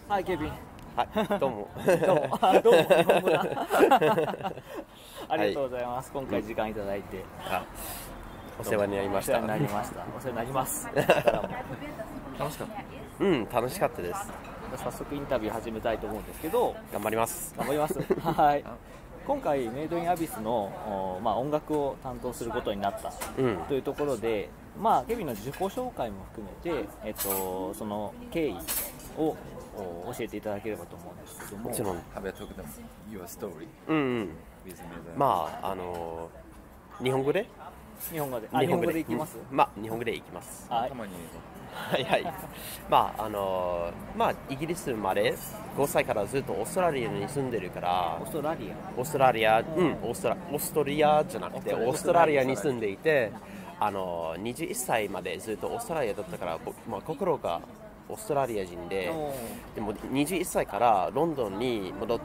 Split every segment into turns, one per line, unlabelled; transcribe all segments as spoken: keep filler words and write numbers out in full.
はい、ケビン。
はい、どうも。
どうも。あ、どうも。日本語だ。ありがとうございます。はい、今回時間いただいて。
あ、お世話になりました。
お世話になりました。お世話になります。
楽しかった。うん、楽しかったです。
早速インタビュー始めたいと思うんですけど。
頑張ります。
頑張ります。はい。今回メイドインアビスの、まあ、音楽を担当することになった、うん、というところで、まあ、ケビンの自己紹介も含めて、えっと、その経緯を教えていただければと思うんですけども。
もちろん。
うんうん。
まああの日本語で
日本語で日本語でいきます。
まあ日本語でいきます。
はい。
はいはい。まああのまあイギリスまでごさいからずっとオーストラリアに住んでるから。
オーストラリア。
オーストラリア、うん、オーストラオーストリアじゃなくてオーストラリアに住んでいて、あのにじゅういっさいまでずっとオーストラリアだったから、まあ心がオーストラリア人で、でもにじゅういっさいからロンドンに戻って、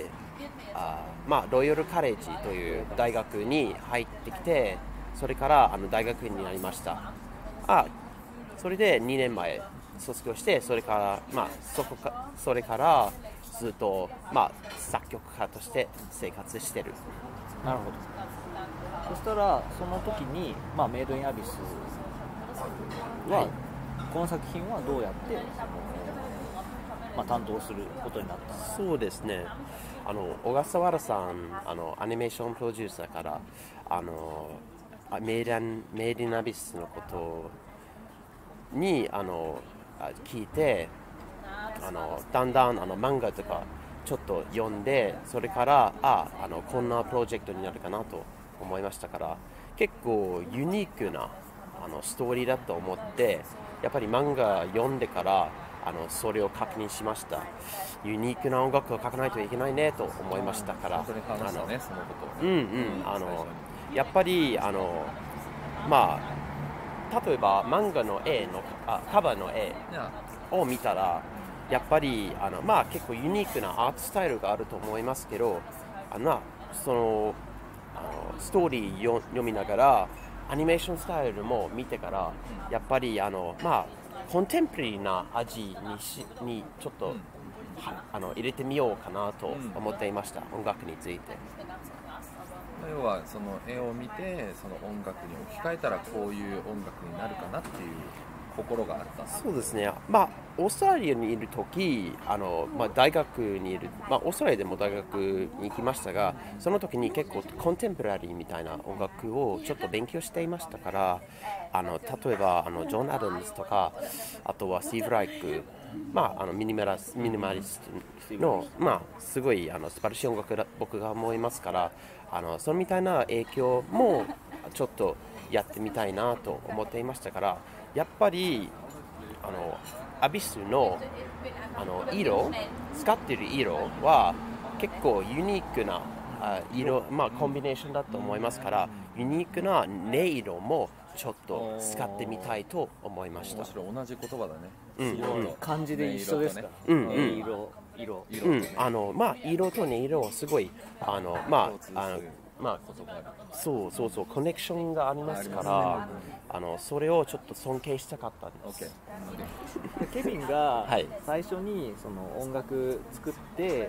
あまあロイヤルカレッジという大学に入ってきて、それからあの大学院になりました。あ、それでにねんまえ卒業して、それからまあそこかそれからずっとまあ作曲家として生活してる。
なるほど。そしたらその時にまあメイドインアビスは、はい、この作品はどうやってまあ担当することになったんですか？
そうですね。あの小笠原さん、あのアニメーションプロデューサーからあのメイドインアビスのことにあの聞いて、あのだんだんあの漫画とかちょっと読んで、それからああのこんなプロジェクトになるかなと思いましたから、結構ユニークなあのストーリーだと思って、やっぱり漫画読んでからあのそれを確認しました。ユニークな音楽を書かないといけないねと思いましたから、
本当に話したね、そのこと。
うんうん、あのやっぱりあのまあ例えば漫画の絵のあカバーの絵を見たら、やっぱりあのまあ結構ユニークなアートスタイルがあると思いますけど、あのそのあのストーリーよ読みながらアニメーションスタイルも見てから、やっぱりあのまあコンテンポラリーな味にしにちょっと、うん、あの入れてみようかなと思っていました、うん、音楽について。
要はその絵を見てその音楽に置き換えたらこういう音楽になるかなっていう心があった。
そうですね。まあオーストラリアにいる時、あのまあ大学にいる、まあオーストラリアでも大学に行きましたが、その時に結構コンテンポラリーみたいな音楽をちょっと勉強していましたから、あの例えばあのジョン・アダムズとか、あとはスティーブ・ライク、まああのミニマラスミニマリストのまあすごいあの素晴らしい音楽だ僕が思いますから、あのそのみたいな影響もちょっとやってみたいなと思っていましたから。やっぱりあのアビスの、あの色使っている色は結構ユニークなあ色、まあ、コンビネーションだと思いますから、ユニークな音色もちょっと使ってみたいと思いました。
むしろ同じ言葉だね、
うん、うん、漢字で一緒ですか、
うんうん、
色色
色、うん、あのまあ色と音色はすごいあのまああのまあ、そうそうそうコネクションがありますから、あのそれをちょっと尊敬したかったんです。
ケビンが最初にその音楽作って、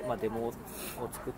まあ、デモを作って、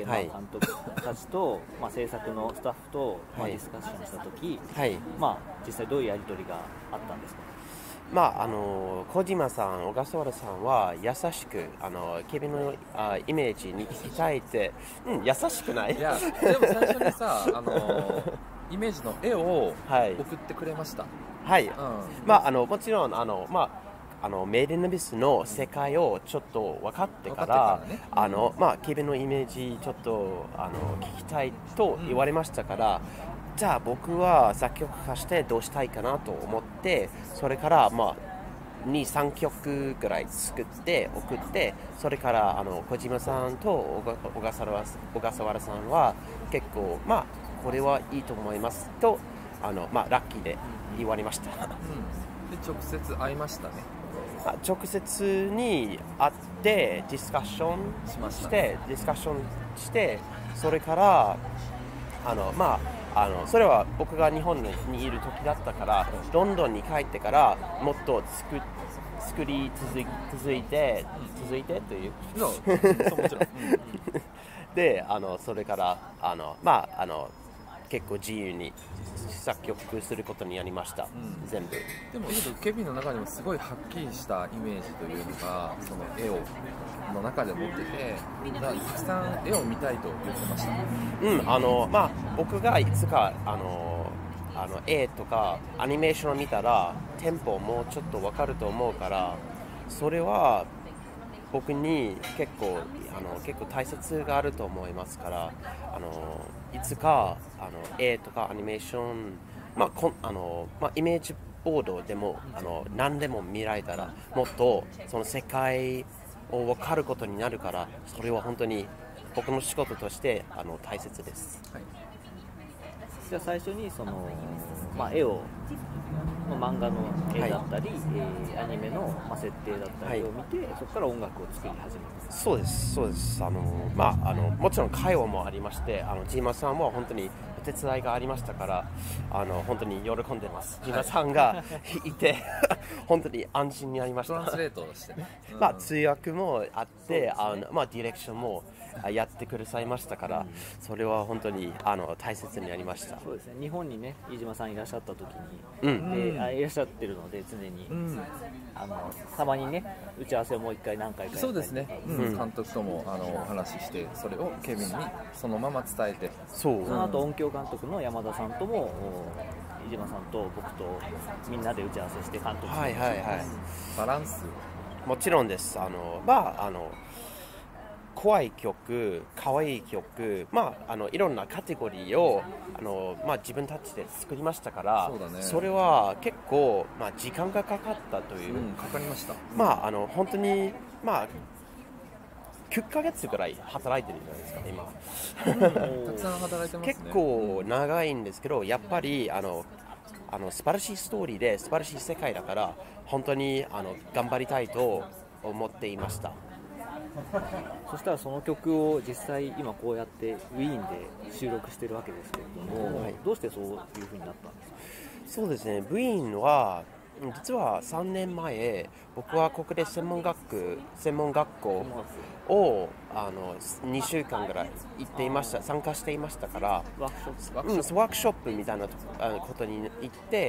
はい、まあ、監督たちと、まあ、制作のスタッフと、まあ、ディスカッションしたとき、はい、まあ、実際どういうやり取りがあったんですか？
まあ、あの小島さん、小笠原さんは優しくあのケビンのあイメージに聞きたいって、うん、優しくない？
いやでも最初にさあのイメージの絵を送ってくれました。
はい、うん、まああのもちろんあのまああのメイデン・アビスの世界をちょっと分かってから、うん、あのまあケビンのイメージちょっとあの聞きたいと言われましたから。うん、じゃあ僕は作曲家してどうしたいかなと思って、それからまあに、さんきょくぐらい作って送って、それからあの小島さんと小笠原、小笠原さんは結構まあこれはいいと思いますとあの、まあ、ラッキーで言われました。うん、
で直接会いましたね。
直接に会ってディスカッションして、ディスカッションしてそれからあのまああのそれは僕が日本にいる時だったから、ロンドンに帰ってからもっと作作り続い続いて続いてという
そうそうもちろん、うん
であのそれからあの、まあ、あの結構自由に作曲することになりました、うん、全部。
でもケビンの中でもすごいはっきりしたイメージというのがその絵をの中で持ってて、たくさん絵を見たいと言ってました。
うんあのまあ、僕がいつかあのあの絵とかアニメーションを見たらテンポもうちょっと分かると思うから、それは僕に結構あの結構大切があると思いますから、あのいつかあの絵とかアニメーション、まあこあのまあ、イメージボードでもあの何でも見られたらもっとその世界を分かることになるから、それは本当に僕の仕事としてあの大切です、はい。
じゃあ最初にその、まあ、絵を漫画の絵だったり、はいえー、アニメの、まあ、設定だったりを見て、はい、そこから音楽を作り始めます。
そうですそうですあの、まあ、あのもちろん会話もありまして、あのジーマさんは本当にお手伝いがありましたから、あの本当に喜んでます。ジーマさんがいて本当に安心になりました。
トランスレートしてね、
うんまあ、通訳もあって、ねあのまあ、ディレクションもやってくださいましたから、うん、それは本当にあの大切になりました。
そうですね、日本にね飯島さんいらっしゃった時に、うんであいらっしゃってるので常に、うん、あのたまにね打ち合わせをもう一回何回かやったりとか、
そうですね、うん、監督ともあのお話しして、それをケビンにそのまま伝えて、
そうその後音響監督の山田さんとも飯島さんと僕とみんなで打ち合わせして監督して、はいはいはい、
バランス
もちろんです。あのまああの怖い曲、可愛い曲、まあ、あのいろんなカテゴリーをあの、まあ、自分たちで作りましたから、 そ, うだ、ね、それは結構、まあ、時間がかかったという、
うん、かかりました、
まあ、あの本当に、まあ、きゅっかげつぐらい働いてるじゃないですか今
たくさん働いてますね。
結構長いんですけど、やっぱりあのあの素晴らしいストーリーで素晴らしい世界だから、本当にあの頑張りたいと思っていました。
そしたらその曲を実際今こうやってウィーンで収録してるわけですけれども、はい、どうしてそういう風になったんですか？
そうですね、ウィーンは実はさんねんまえ、僕は国立専門学専門学校をあのにしゅうかんぐらい行っていました、参加していましたから、
ワークショップ、
うん、ワークショップみたいなことに行って、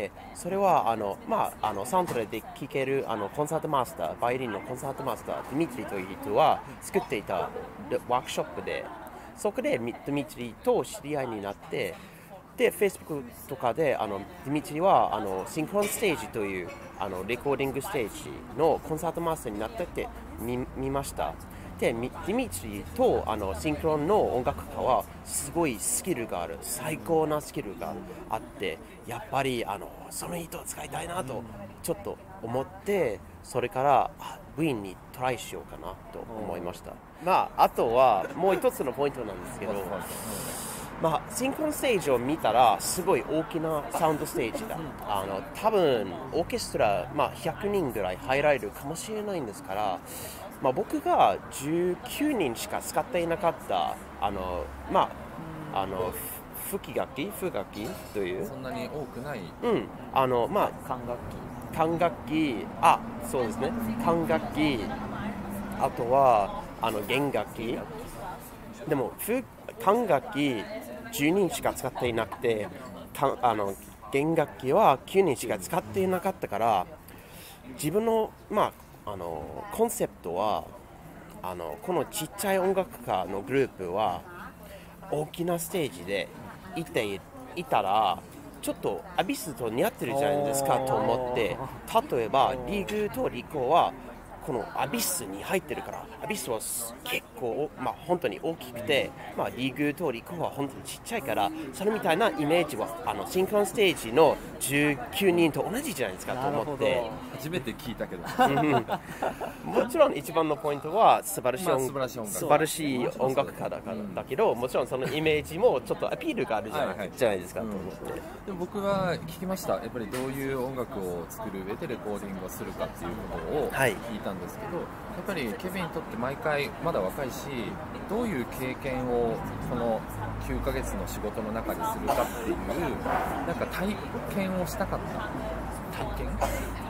それはあの、まあ、あのサントラで聴けるあのコンサートマスター、バイオリンのコンサートマスター、ディミトリという人は作っていたワークショップで、そこでディミトリと知り合いになって、で、Facebook とかであのディミトリはあのシンクロンステージというあのレコーディングステージのコンサートマスターになってって見、見ました。で、ディミトリとあのシンクロンの音楽家はすごいスキルがある、最高なスキルがあって、やっぱりあのその糸を使いたいなとちょっと思って、それからウィーンにトライしようかなと思いました。まあ、あとはもう一つのポイントなんですけど、まあ、シンクロンステージを見たらすごい大きなサウンドステージだ、あの多分オーケストラ、まあ、ひゃくにんぐらい入られるかもしれないんですから、まあ、僕がじゅうきゅうにんしか使っていなかったあの、まあ、あの吹き楽器、吹楽器という
そんなに多くない、
うんあのまあ、
管楽器
管楽器あそうですね管楽器、あとはあの弦楽器でも管楽器じゅうにんしか使っていなくて、あの弦楽器はきゅうにんしか使っていなかったから、自分の、まあ、あのコンセプトはあのこのちっちゃい音楽家のグループは大きなステージでいていたらちょっとアビスと似合ってるじゃないですかと思って、例えばリーグとリコはこのアビスに入ってるから、アビスは結構、まあ、本当に大きくて、まあ、リーグとリコは本当にちっちゃいから、それみたいなイメージはあのシンクロンステージのじゅうきゅうにんと同じじゃないですかと思って、
初めて聞いたけど
もちろん一番のポイントは素晴らしい音、まあ、素晴らしい音楽家だから、だけど、もちろんそのイメージもちょっとアピールがあるじゃない、はいはい、じゃないですかと思って、うん、
でも僕は聞きました。やっぱりどういう音楽を作る上でレコーディングをするかっていうことを聞いたんですけど、はい、やっぱりケビンにとって毎回まだ若いし、どういう経験をこのきゅうかげつの仕事の中にするかっていうなんか体験をしたかった体験体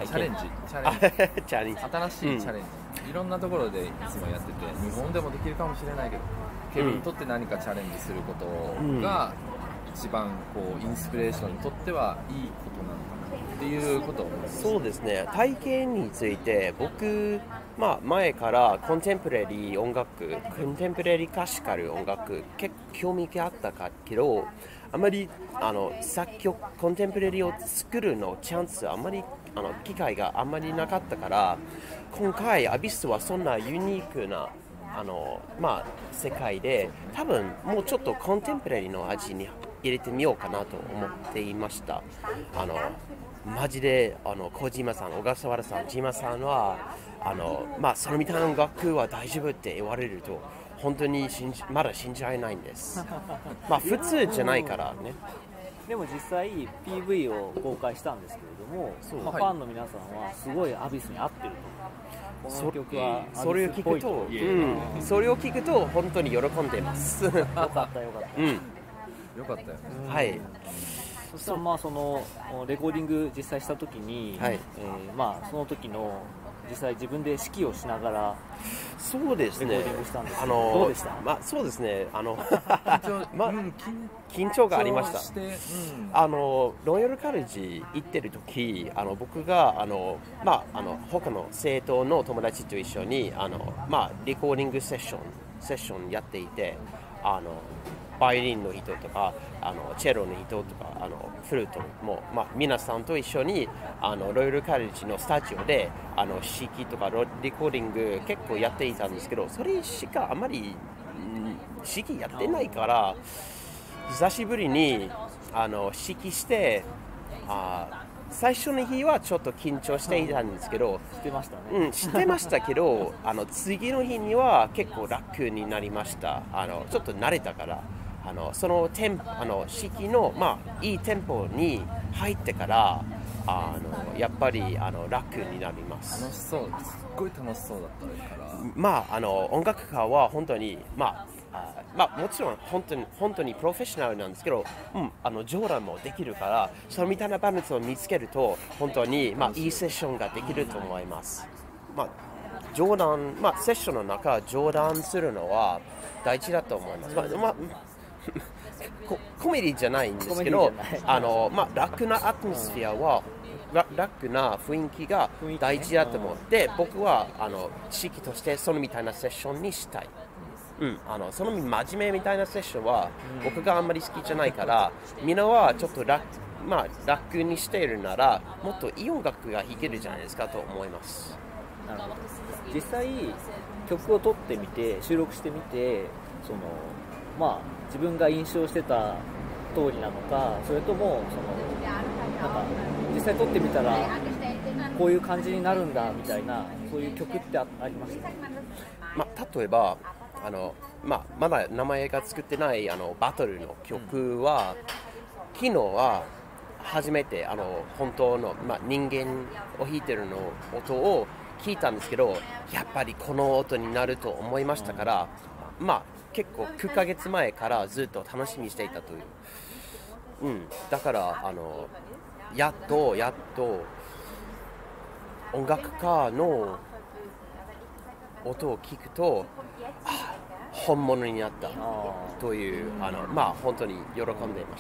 チャレンジチャレンジ
チャレンジ
新しいチャレンジ、うん、いろんなところでいつもやってて日本でもできるかもしれないけどケビンにとって何かチャレンジすることが一番こうインスピレーションにとってはいいことなのかなっていうことを思います。
そうですね、体験について僕、まあ、前からコンテンポラリー音楽コンテンポラリークラシカル音楽結構興味があったけどあまりあの作曲コンテンポラリーを作るのチャンスあまりあの機会があんまりなかったから今回アビスはそんなユニークなあの、まあ、世界で多分もうちょっとコンテンポラリーの味に入れてみようかなと思っていました。あのマジであの小島さん、小笠原さん、島さんはあの、まあ、そのみたいな音楽は大丈夫って言われると本当に信じまだ信じられないんですまあ普通じゃないからね。
でも実際 ピーブイ を公開したんですけれども、まあ、ファンの皆さんはすごいアビスに合ってると、この曲は
それを聞くと、うん、それを聞くと本当に喜んでますよか
ったよかった、うん、
よかったよね。
はい。
そしたらまあそのレコーディング実際した時に、はい、えー、まあその時の実際自分で指揮をしながら
そうですね。
レコーディングしたんですけ
ど、あの
どうでした？
まあそうですね。あのまあ、うん、緊張がありました。して、うん、あのロイヤルカレッジ行ってる時、あの僕があのまああの他の生徒の友達と一緒にあのまあレコーディングセッションセッションやっていて、あのバイオリンの人とかあのチェロの人とかあのフルートも、まあ、皆さんと一緒にあのロイヤルカレッジのスタジオであの指揮とかレコーディング結構やっていたんですけど、それしかあまり、うん、指揮やってないから久しぶりにあの指揮してあ最初の日はちょっと緊張していたんですけど、
知ってましたね。
うん、知ってましたけどあの次の日には結構楽になりました。あのちょっと慣れたからあのそのテンあの式の、まあ、いいテンポに入ってからあのやっぱりあの楽になります。
楽しそう、すっごい楽しそうだったから、
まあ、あの音楽家は本当に、まああまあ、もちろん本当に本当にプロフェッショナルなんですけど、うん、あの冗談もできるからそのみたいなバランスを見つけると本当に、まあ、いいセッションができると思います。まあ冗談、まあ、セッションの中冗談するのは大事だと思います。まあまあコ, コメディじゃないんですけど、あの、まあ、楽なアトモスフィアは、うん、楽な雰囲気が大事だと思って、ね、うん、僕はあの地域としてそのみたいなセッションにしたい、うん、あのその真面目みたいなセッションは僕があんまり好きじゃないから、みんなはちょっと楽、まあ、楽にしているならもっといい音楽が弾けるじゃないですかと思います。
なるほど。実際曲を取ってみて収録してみてそのまあ自分が印象してた通りなのか、それともそのなんか実際撮ってみたらこういう感じになるんだみたいな、そういう曲って あ, ありますか？
まあ、例えばあの、まあ、まだ名前が作ってないあのバトルの曲は、うん、昨日は初めてあの本当の、まあ、人間を弾いてるの音を聞いたんですけど、やっぱりこの音になると思いましたから、うん、まあ結構きゅうかげつまえからずっと楽しみにしていたという、うん、だからあのやっとやっと音楽家の音を聞くと、あ、本物になったという、あのまあ本当に喜んでいました。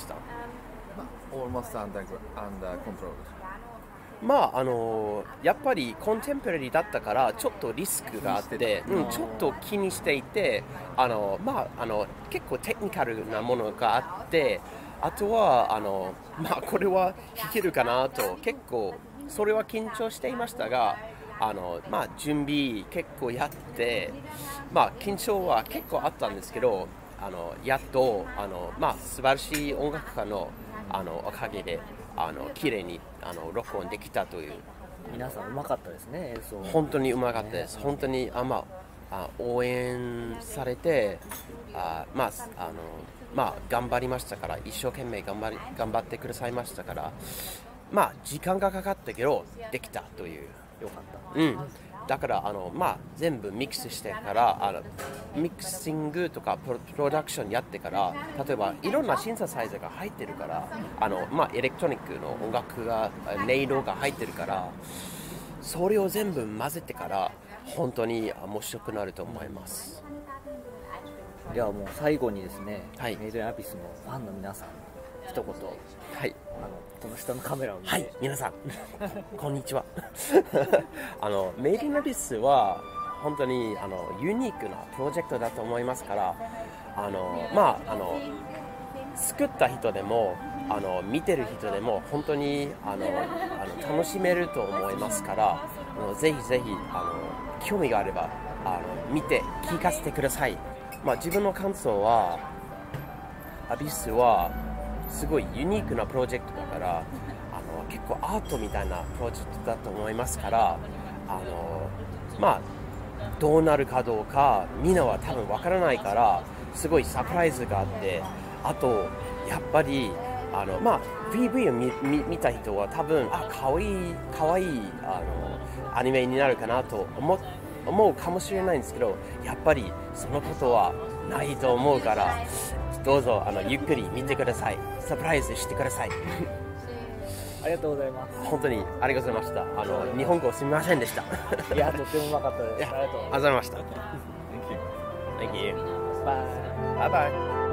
Almost under control。
まああのやっぱりコンテンポラリーだったからちょっとリスクがあって、うん、ちょっと気にしていて、あの、まあ、あの結構テクニカルなものがあって、あとはあの、まあ、これは弾けるかなと結構それは緊張していましたが、あの、まあ、準備結構やって、まあ、緊張は結構あったんですけど、あのやっとあの、まあ、素晴らしい音楽家の、あのおかげであの綺麗にあの録音できたという。
皆さんうまかったですね、演奏。
本当にうまかったです。本当にあ、まあ、あ応援されて、あ、まああのまあ、頑張りましたから、一生懸命頑張り頑張ってくださいましたから、まあ時間がかかったけどできたという。
よかった。
うん。だからあの、まあ、全部ミックスしてからあのミックシングとかプ ロ, プロダクションやってから、例えばいろんなシンセサイザーが入ってるから、あの、まあ、エレクトロニックの音楽が音色が入ってるから、 それを全部混ぜてから本当に面白くなると思います。
ではもう最後にですね、
はい、
メイドインアビスのファンの皆さん一言、
はい、
あのこの下のカメラを見て、
はい、皆さんこんにちはあのメイドインアビスは本当にあのユニークなプロジェクトだと思いますから、あのまああの作った人でもあの見てる人でも本当にあのあの楽しめると思いますから、あのぜひぜひあの興味があればあの見て聞かせてください。まあ、自分の感想はアビスはすごいユニークなプロジェクトだから、あの結構アートみたいなプロジェクトだと思いますから、あのまあどうなるかどうかみんなは多分わからないから、すごいサプライズがあって、あとやっぱりあのまあ ピーブイ を 見, 見, 見た人は多分あかわいいかわいいあのアニメになるかなと思って思うかもしれないんですけど、やっぱりそのことはないと思うから、どうぞあのゆっくり見てください。サプライズしてください
ありがとうございます。
本当にありがとうございました。あの日本語すみませんでした
いやとてもうまかったです。ありがとう
ございました。
Thank you.
Thank you.
Bye.
Bye bye.